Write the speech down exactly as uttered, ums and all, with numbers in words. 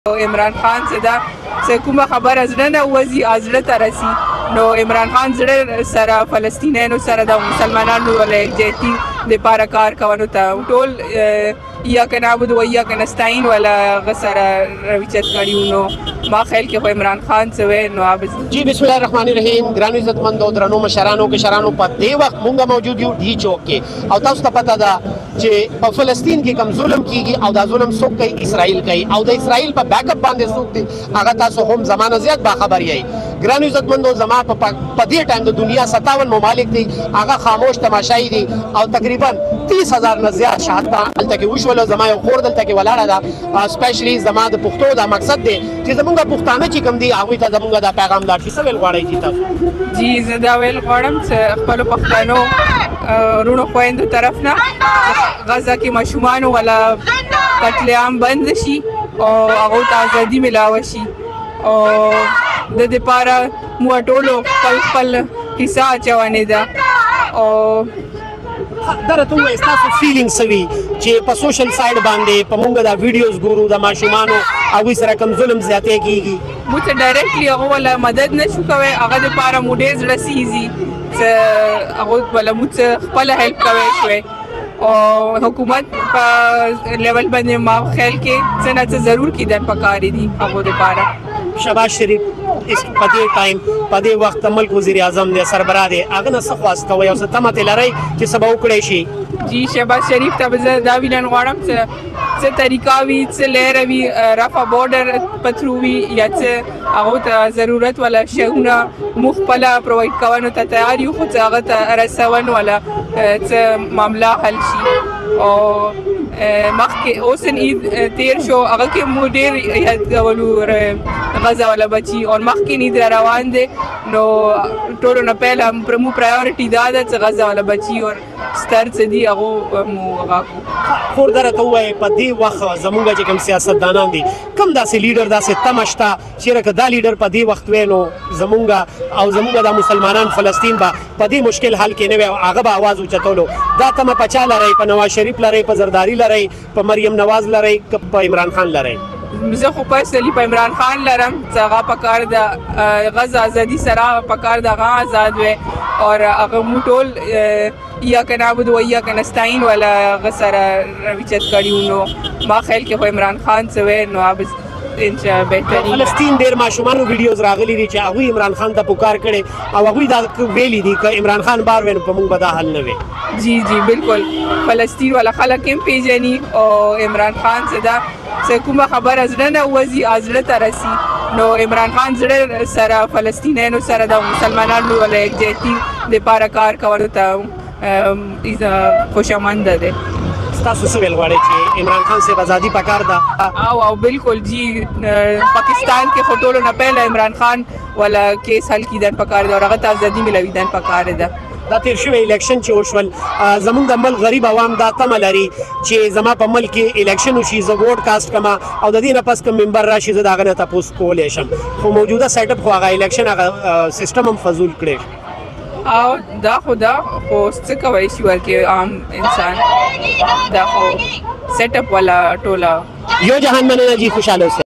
عمران خان څه ده چې کومه خبره زړه نه وځي زړه ته رسي نو عمران خان زړه سره فلسطینیانو سره د مسلمانانو ول یکجهتي لپاره کار کوي ته ټول یا که نعبد و یا که نستعین ولا غسر رویچت کړیو نو ما خیال کې عمران خان څه وې نو اب جی بسم الله الرحمن الرحیم ګرانو عزتمندو درنو مشرانو کشرانو په دې وخت مونږه موجود یو ډي چوک کې او تاسو ته پته ده چې په فلسطین کې کم ظلم کیږي او دا ظلم څوک کوي اسرائیل کوي او د اسرائیل په بیک اپ باندې څوک دي هغه تاسو هم زمانه زیات با خبر یې ګرانو عزتمندو زما په دې ټایم د دنیا ستاون ممالک دي هغه خاموش تماشای دي او تقریبا تیس هزار نه زیات شهادت دلته کې وشول زما یو خور دلته کې ولاړه ده سپیشلی زما د پښتو دا مقصد دی چې زمونږ پښتانه چې کوم دي هغه ته زمونږ دا پیغام دار چې څه ویل غواړي چې تاسو جی زه دا ویل غواړم چې خپل پښتنو رونو خويندو طرف نه غزه کې ماشومان ولا قتل عام بند شي او هغه ته ازادي ملاوي شي او د دې لپاره مو ټولو خپل خپل حصہ چوانه ده او درته وای تاسو فیلینګ سوي چې په سوشل سایډ باندې په مونږ دا ویډیوز ګورو د ماشومانو او سره کم ظلم زیاتې کیږي مو ته ډایرکټلی هغه ولا مدد نشو کوي هغه د لپاره مو ډېر رسیږي چې هغه ولا مو خپل هیلپ کوي شوي او حکومت په لیول باندې ما خیال کې څه نه څه ضرور کیدن پکاري دي هغه د لپاره شهباز شریف اس په دې ټایم په دې وخت ملک وزیر اعظم دی سربراه دی هغه نه څه خواسته وي او څه تمه لري چې سبا وکړي شي جی شهباز شریف ته زه دا وینن غواړم چې څه طریقه وي څه لهر وي رفع بارډر پترو وي یا څه هغه ته ضرورت ولا شیونه مخبله پرووایډ کوونو ته تیار یو خو هغه ته رسون ولا څه معامله حل شي او مخکې اوس عید تیر شو هغه کې مو ډېر یادګولو غزه ولا بچي او مخکې عید روان دی نو ټولو نه پهله مو پرایورټي دا ده چې غزه ولا بچي او ستر څه دي هغه مو هغه خور درته وایي په دې وخت زمونږ چې کوم سیاستدانان دي کوم داسې لیډر داسې تمه شته چې لکه دا لیډر په دې وخت وی نو زمونږ او زمونږ د مسلمانان فلسطین به په دې مشکل حل کې نه وي او هغه به اواز اوچتولو دا تمه په چا لرئ په نواز شریف لرئ په زرداري لرئ په مریم نواز لرئ که په عمران خان لرئ زه خو پرسنلی په عمران خان لرم چې هغه په کار د غزه ازادي سره په کار د هغه آزاد وي او هغه مو ټول یا که نعبد و یا که نستعین ولا غسر رویچت کړیو نو ما خیال کې عمران خان څه وي نو اب انشاء بهترین فلسطین ډیر ماشومانو ویډیوز راغلي دي چې هغه عمران خان ته پکار کړي او هغه دا ویلي دي چې عمران خان بار وین په موږ به دا حل نه وي جی جی بالکل فلسطین ولا خلک هم پیژني او عمران خان څه ده چې کومه خبره زړه نه وځي زړه ته رسي نو عمران خان زړه سره فلسطینیانو سره د مسلمانانو ول یکجهتي لپاره کار کوي ته خوشامند ده تاسو څه ویل غواړئ چې عمران خان سے ازادي پکار ده او او بالکل جی پاکستان کې خټولو نه پهله عمران خان ولا کیس حل کیدن پکار ده او هغه ته ازادي ملویدن پکار ده دا تیر شوی الیکشن چې وشول زمونږ د ملک غریب عوام دا تمه لري چې زما په ملک کې الیکشن وشي زه ووټ کاسټ کما او د دې نه پس کوم ممبر راشي زه د هغه نه تپوس کولی شم خو موجوده سیټ اپ خو هغه الیکشن هغه سیستم هم فضول کړی او دا خو دا خو څه کولی شي ورکې عام انسان دا خو سیټ اپ والا ټوله یو جهان مننه جی خوشحاله اوسئ